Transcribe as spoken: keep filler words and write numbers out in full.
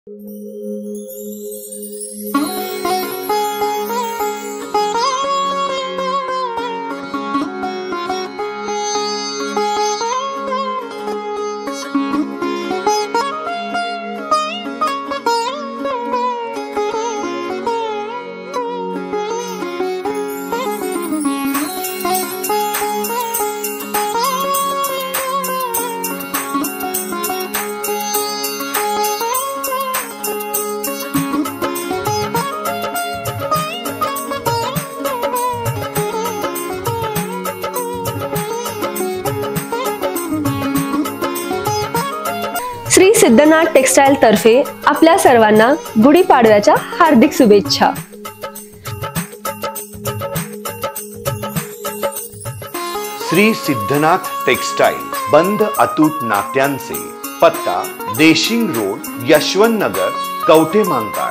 Shri Siddhanath textile तर्फे आपल्या सर्वांना गुढीपाडव्याच्या हार्दिक शुभेच्छा। श्री सिद्धनाथ टेक्सटाईल बंद अतूट नात्यांचे, पत्ता देशिंग रोड, यशवंत नगर, कवठे महांकाळ।